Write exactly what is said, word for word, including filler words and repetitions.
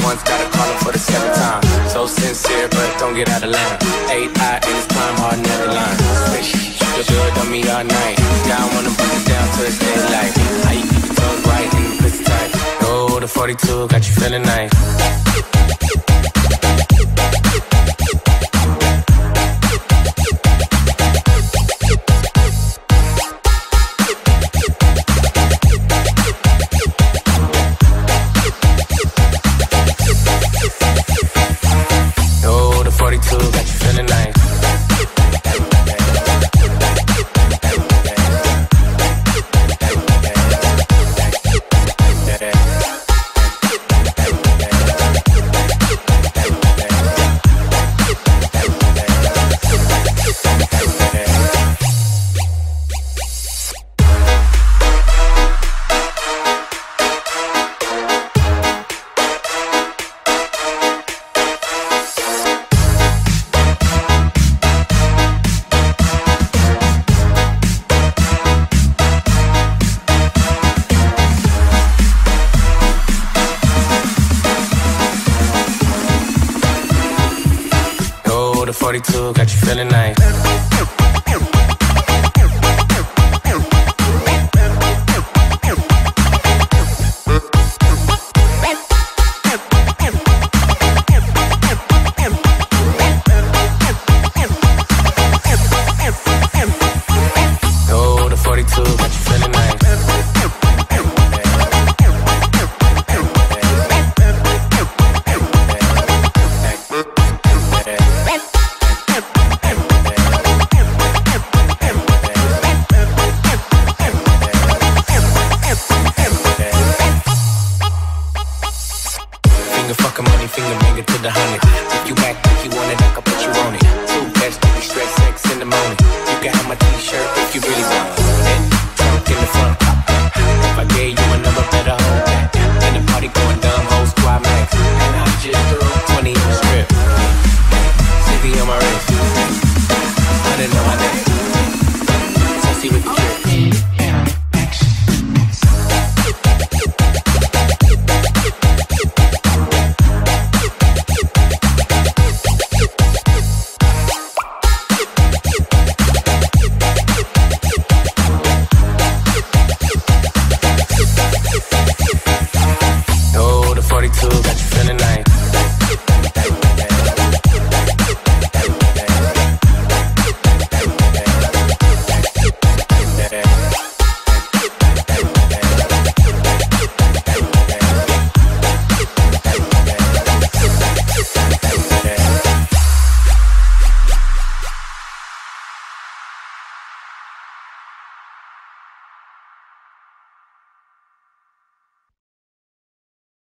once, gotta call him for the seventh time. So sincere, but don't get out of line. Eight eye in his prime, hard another line. Swish, you good on me all night. Now I wanna bring it down to the daylight. How you keep your toes right and the pussy tight? Oh, the forty-two got you feeling nice. forty-two got you feeling nice. Oh, the forty-two got you feeling nice. Finger bang it to the honey. If you act like you want it, I can put you on it. Two best, don't be stressed, sex in the morning. You can have my t-shirt if you really want it. Trunk in the front. If I gave you a number, better hold that. And the party going dumb, whole squad max. And I'm just